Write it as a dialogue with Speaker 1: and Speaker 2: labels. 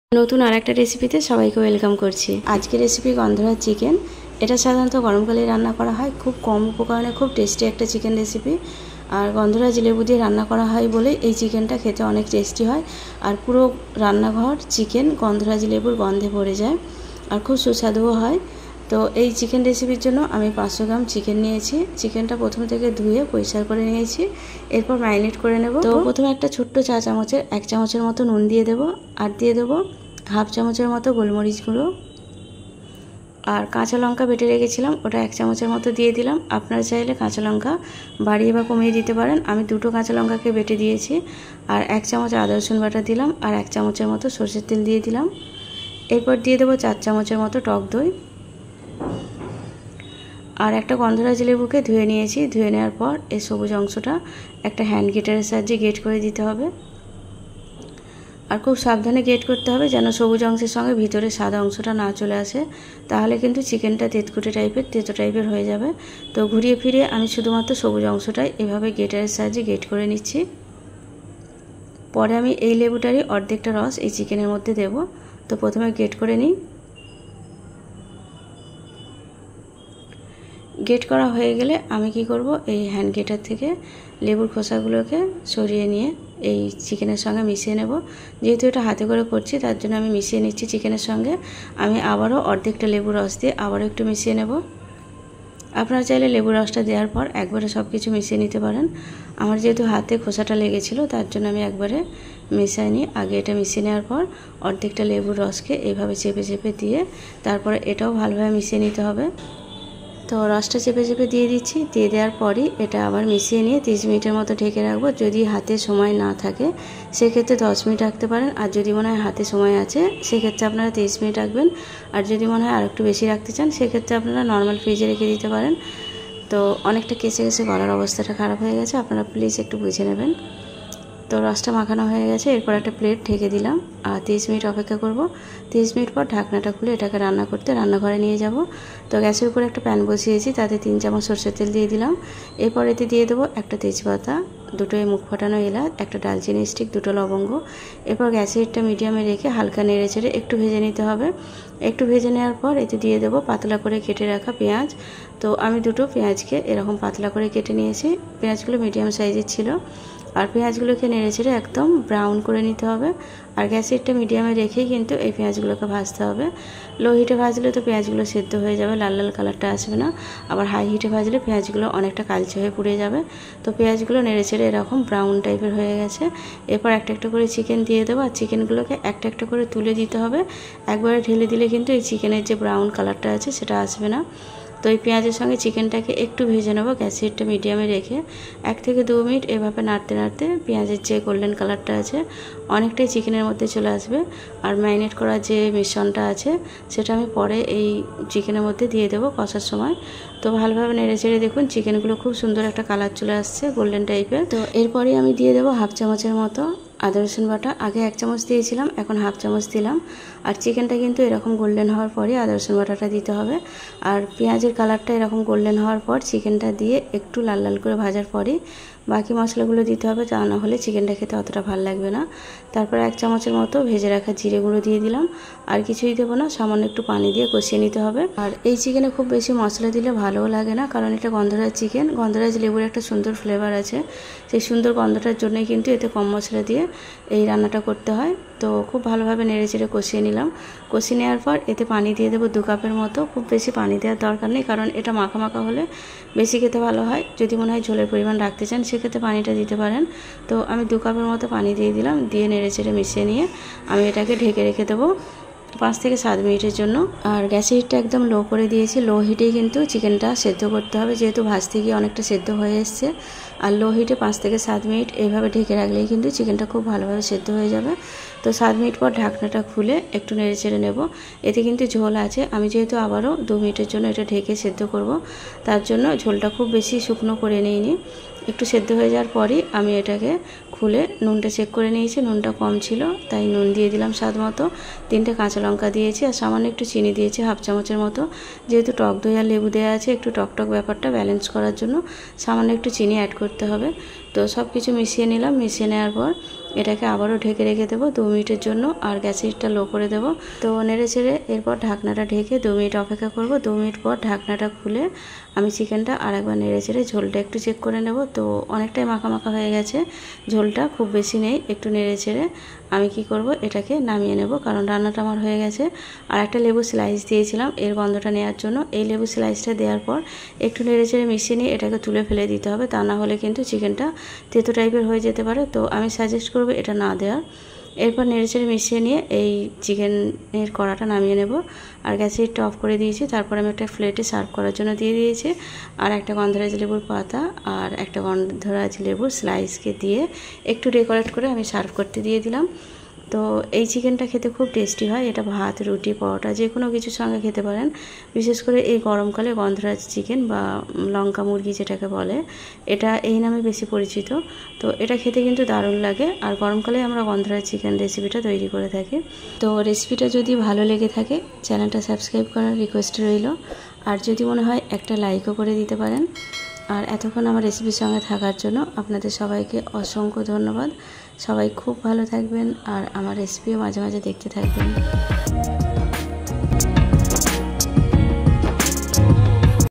Speaker 1: নতুন আরেকটা রেসিপিতে সবাইকে ওয়েলকাম করছি। আজকের রেসিপি গন্ধরাজ চিকেন। এটা সাধারণত গরমকালে রান্না করা হয়, খুব কম উপকরণে খুব টেস্টি একটা চিকেন রেসিপি। আর গন্ধরাজ লেবু দিয়ে রান্না করা হয় বলে এই চিকেনটা খেতে অনেক টেস্টি হয়। আর পুরো রান্নাঘর চিকেন গন্ধরাজ লেবুর গন্ধে ভরে যায় আর খুব সুস্বাদুও হয়। তো এই চিকেন রেসিপির জন্য আমি 500 গ্রাম চিকেন নিয়েছি। চিকেনটা প্রথম থেকে ধুয়ে পরিষ্কার করে নিয়েছি, এরপর ম্যারিনেট করে নেব। তো প্রথমে একটা ছোট্ট চা চামচের 1 চামচের মতো নুন দিয়ে দেবো, আর দিয়ে দেবো হাফ চামচের মতো গোলমরিচ গুঁড়ো, আর কাঁচা লঙ্কা বেটে রেখেছিলাম ওটা 1 চামচের মতো দিয়ে দিলাম। আপনারা চাইলে কাঁচা লঙ্কা বাড়িয়ে বা কমিয়ে দিতে পারেন। আমি 2টো কাঁচা লঙ্কাকে বেটে দিয়েছি। আর 1 চামচ আদা রসুন বাটা দিলাম, আর 1 চামচের মতো সরষের তেল দিয়ে দিলাম। এরপর দিয়ে দেবো 4 চামচের মতো টক দই, আর একটা গন্ধরাজ লেবুকে ধুয়ে নিয়েছি। ধুয়ে নেওয়ার পর এই সবুজ অংশটা একটা হ্যান্ড গ্রেটারের সাহায্যে গ্রেট করে দিতে হবে। আর খুব সাবধানে গ্রেট করতে হবে যেন সবুজ অংশের সঙ্গে ভিতরে সাদা অংশটা না চলে আসে, তাহলে কিন্তু চিকেনটা তেতো টাইপের হয়ে যাবে। তো ঘুরিয়ে ফিরিয়ে আমি শুধুমাত্র সবুজ অংশটাই এভাবে গ্রেটারের সাহায্যে গ্রেট করে নিচ্ছি। পরে আমি এই লেবুটারই অর্ধেকটা রস এই চিকেনের মধ্যে দেব। তো প্রথমে গ্রেট করে নিই। গ্রেট করা হয়ে গেলে আমি কি করব, এই হ্যান্ড গ্রেটার থেকে লেবুর খোসাগুলোকে সরিয়ে নিয়ে এই চিকেনের সঙ্গে মিশিয়ে নেব। যেহেতু এটা হাতে করে করছি তার জন্য আমি মিশিয়ে নিচ্ছি চিকেনের সঙ্গে। আমি আবারও অর্ধেকটা লেবুর রস দিয়ে আবারও একটু মিশিয়ে নেব। আপনারা চাইলে লেবুর রসটা দেওয়ার পর একবারে সব কিছু মিশিয়ে নিতে পারেন। আমার যেহেতু হাতে খোসাটা লেগেছিল তার জন্য আমি একবারে মিশাইনি। আগে এটা মিশিয়ে নেওয়ার পর অর্ধেকটা লেবুর রসকে এইভাবে চেপে চেপে দিয়ে তারপরে এটাও ভালোভাবে মিশিয়ে নিতে হবে। তো রসটা চেপে চেপে দিয়ে দিচ্ছি। দিয়ে দেওয়ার পরই এটা আবার মিশিয়ে নিয়ে 30 মিনিটের মতো ঢেকে রাখবো। যদি হাতে সময় না থাকে সেক্ষেত্রে 10 মিনিট রাখতে পারেন, আর যদি মনে হয় হাতে সময় আছে সেক্ষেত্রে আপনারা 30 মিনিট রাখবেন। আর যদি মনে হয় আর একটু বেশি রাখতে চান সেক্ষেত্রে আপনারা নর্মাল ফ্রিজে রেখে দিতে পারেন। তো অনেকটা কেসে গলার অবস্থাটা খারাপ হয়ে গেছে, আপনারা প্লিজ একটু বুঝে নেবেন। তো রসটা মাখানো হয়ে গেছে। এরপর একটা প্লেট ঢেকে দিলাম আর 30 মিনিট অপেক্ষা করব। 30 মিনিট পর ঢাকনাটা খুলে এটাকে রান্না করতে রান্নাঘরে নিয়ে যাব। তো গ্যাসের উপরে একটা প্যান বসিয়েছি, তাতে 3 চামচ সরষের তেল দিয়ে দিলাম। এরপর এতে দিয়ে দেবো একটা তেজপাতা, 2টো মুখ ফাটানো এলাচ, একটা দালচিনি স্টিক, 2টো লবঙ্গ। এরপর গ্যাসের হিটটা মিডিয়ামে রেখে হালকা নেড়ে চেড়ে একটু ভেজে নিতে হবে। একটু ভেজে নেওয়ার পর এতে দিয়ে দেবো পাতলা করে কেটে রাখা পেঁয়াজ। তো আমি 2টো পেঁয়াজকে এরকম পাতলা করে কেটে নিয়েছি। পেঁয়াজগুলো মিডিয়াম সাইজের ছিল। আর পেঁয়াজগুলোকে নেড়ে চেড়ে একদম ব্রাউন করে নিতে হবে। আর গ্যাসের হিটটা মিডিয়ামে রেখেই কিন্তু এই পেঁয়াজগুলোকে ভাজতে হবে। লো হিটে ভাজলে তো পেঁয়াজগুলো সেদ্ধ হয়ে যাবে, লাল লাল কালারটা আসবে না। আবার হাই হিটে ভাজলে পেঁয়াজগুলো অনেকটা কালচে হয়ে পুড়ে যাবে। তো পেঁয়াজগুলো নেড়ে চেড়ে এরকম ব্রাউন টাইপের হয়ে গেছে। এরপর একটা একটা করে চিকেন দিয়ে দেবো, আর চিকেনগুলোকে একটা একটা করে তুলে দিতে হবে। একবারে ঢেলে দিলে কিন্তু এই চিকেনের যে ব্রাউন কালারটা আছে সেটা আসবে না। তো এই পেঁয়াজের সঙ্গে চিকেনটাকে একটু ভেজে নেবো গ্যাসের হিটটা মিডিয়ামে রেখে। 1 থেকে 2 মিনিট এভাবে নাড়তে নাড়তে পেঁয়াজের যে গোল্ডেন কালারটা আছে অনেকটাই চিকেনের মধ্যে চলে আসবে। আর ম্যারিনেট করা যে মিশ্রণটা আছে সেটা আমি পরে এই চিকেনের মধ্যে দিয়ে দেবো কষার সময়। তো ভালোভাবে নেড়ে চেড়ে দেখুন চিকেনগুলো খুব সুন্দর একটা কালার চলে আসছে গোল্ডেন টাইপের। তো এরপরেই আমি দিয়ে দেবো হাফ চামচের মতো আদা রসুন বাটা। আগে 1 চামচ দিয়েছিলাম, এখন হাফ চামচ দিলাম। আর চিকেনটা কিন্তু এরকম গোল্ডেন হওয়ার পরই আদা রসুন বাটাটা দিতে হবে। আর পেঁয়াজের কালারটা এরকম গোল্ডেন হওয়ার পর চিকেনটা দিয়ে একটু লাল লাল করে ভাজার পরই বাকি মশলাগুলো দিতে হবে, তা না হলে চিকেনটা খেতে অতটা ভালো লাগবে না। তারপর 1 চামচের মতো ভেজে রাখা জিরে গুঁড়ো দিয়ে দিলাম। আর কিছুই দেবো না, সামান্য একটু পানি দিয়ে কষিয়ে নিতে হবে। আর এই চিকেনে খুব বেশি মশলা দিলে ভালোও লাগে না, কারণ এটা গন্ধরাজ চিকেন। গন্ধরাজ লেবুর একটা সুন্দর ফ্লেভার আছে, সেই সুন্দর গন্ধটার জন্যই কিন্তু এতে কম মশলা দিয়ে এই রান্নাটা করতে হয়। তো খুব ভালোভাবে নেড়ে চেড়ে কষিয়ে নিলাম। কষিয়ে নেওয়ার পর এতে পানি দিয়ে দেবো 2 কাপের মতো। খুব বেশি পানি দেওয়ার দরকার নেই, কারণ এটা মাখা মাখা হলে বেশি খেতে ভালো হয়। যদি মনে হয় ঝোলের পরিমাণ রাখতে চান সেক্ষেত্রে পানিটা দিতে পারেন। তো আমি 2 কাপের মতো পানি দিয়ে দিলাম। দিয়ে নেড়ে চেড়ে মিশিয়ে নিয়ে আমি এটাকে ঢেকে রেখে দেবো 5 থেকে 7 মিনিটের জন্য। আর গ্যাসের হিটটা একদম লো করে দিয়েছি। লো হিটেই কিন্তু চিকেনটা সেদ্ধ করতে হবে, যেহেতু ভাজতে গিয়ে অনেকটা সেদ্ধ হয়ে এসছে। আর লো হিটে 5 থেকে 7 মিনিট এইভাবে ঢেকে রাখলেই কিন্তু চিকেনটা খুব ভালোভাবে সেদ্ধ হয়ে যাবে। তো 7 মিনিট পর ঢাকনাটা খুলে একটু নেড়ে চেড়ে নেব। এতে কিন্তু ঝোল আছে, আমি যেহেতু আবারও 2 মিনিটের জন্য এটা ঢেকে সেদ্ধ করব, তার জন্য ঝোলটা খুব বেশি শুকনো করে নিইনি। একটু সেদ্ধ হয়ে যাওয়ার পরই আমি এটাকে খুলে নুনটা চেক করে নিয়েছি, নুনটা কম ছিল তাই নুন দিয়ে দিলাম স্বাদ মতো। 3টে কাঁচা লঙ্কা দিয়েছি আর সামান্য একটু চিনি দিয়েছি হাফ চামচের মতো। যেহেতু টক দই আর লেবু দেওয়া আছে, একটু টক ব্যাপারটা ব্যালেন্স করার জন্য সামান্য একটু চিনি অ্যাড করতে হবে। তো সব কিছু মিশিয়ে নিলাম। মিশিয়ে নেওয়ার পর এটাকে আবারও ঢেকে রেখে দেবো 2 মিনিটের জন্য, আর গ্যাসেরটা লো করে দেবো। তো নেড়ে চেড়ে এরপর ঢাকনাটা ঢেকে 2 মিনিট অপেক্ষা করব। 2 মিনিট পর ঢাকনাটা খুলে আমি চিকেনটা আরেকবার নেড়ে চেড়ে ঝোলটা একটু চেক করে নেব। তো অনেকটাই মাখা মাখা হয়ে গেছে, ঝোলটা খুব বেশি নেই। একটু নেড়ে চেড়ে আমি কি করব, এটাকে নামিয়ে নেব, কারণ রান্নাটা আমার হয়ে গেছে। আর একটা লেবু স্লাইস দিয়েছিলাম এর গন্ধটা নেওয়ার জন্য। এই লেবু স্লাইসটা দেওয়ার পর একটু নেড়ে চেড়ে মিশিয়ে নিয়ে এটাকে তুলে ফেলে দিতে হবে, তা না হলে কিন্তু চিকেনটা তেতো টাইপের হয়ে যেতে পারে। তো আমি সাজেস্ট করব এটা না দেওয়ার। এরপর নেড়ে চেড়ে মিশিয়ে নিয়ে এই চিকেনের কড়াটা নামিয়ে নেব। আর গ্যাসের হিটটা অফ করে দিয়েছি। তারপর আমি একটা প্লেটে সার্ভ করার জন্য দিয়ে দিয়েছি। আর একটা গন্ধরাজ লেবুর পাতা আর একটা গন্ধরাজ লেবুর স্লাইসকে দিয়ে একটু ডেকোরেট করে আমি সার্ভ করতে দিয়ে দিলাম। তো এই চিকেনটা খেতে খুব টেস্টি হয়। এটা ভাত, রুটি, পরোটা যে কোনো কিছুর সঙ্গে খেতে পারেন। বিশেষ করে এই গরমকালে গন্ধরাজ চিকেন বা লঙ্কা মুরগি যেটাকে বলে, এটা এই নামে বেশি পরিচিত। তো এটা খেতে কিন্তু দারুণ লাগে। আর গরমকালে আমরা গন্ধরাজ চিকেন রেসিপিটা তৈরি করে থাকি। তো রেসিপিটা যদি ভালো লেগে থাকে চ্যানেলটা সাবস্ক্রাইব করার রিকোয়েস্ট রইল। আর যদি মনে হয় একটা লাইকও করে দিতে পারেন। আর এতক্ষণ আমার রেসিপির সঙ্গে থাকার জন্য আপনাদের সবাইকে অসংখ্য ধন্যবাদ। সবাই খুব ভালো থাকবেন আর আমার রেসিপিও মাঝে মাঝে দেখতে থাকবেন।